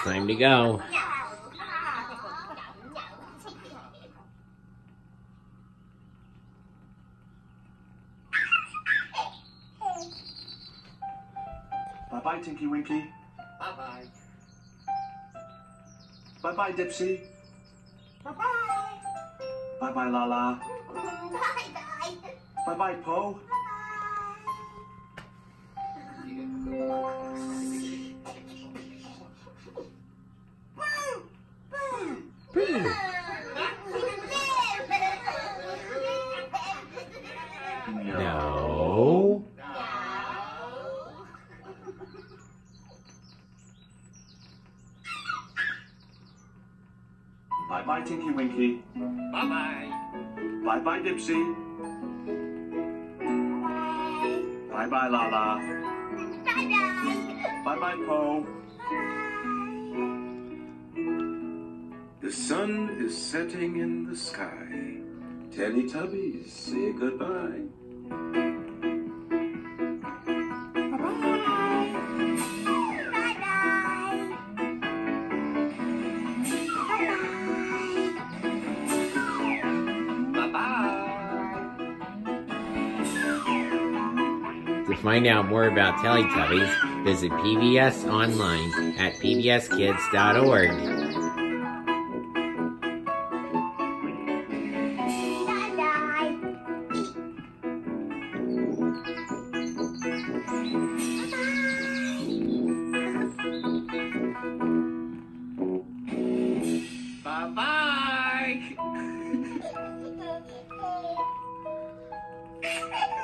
time to go. Bye-bye, Tinky Winky. Bye-bye. Bye-bye, Dipsy. Bye-bye. Bye-bye, Lala. Bye-bye. Bye-bye, Po. No. Bye-bye, Tinky Winky. Bye-bye. Bye-bye, Dipsy. Bye-bye, Lala. Bye-bye. Bye-bye, Po. The sun is setting in the sky. Teletubbies, say goodbye. To find out more about Teletubbies, visit PBS online at pbskids.org. Bye-bye.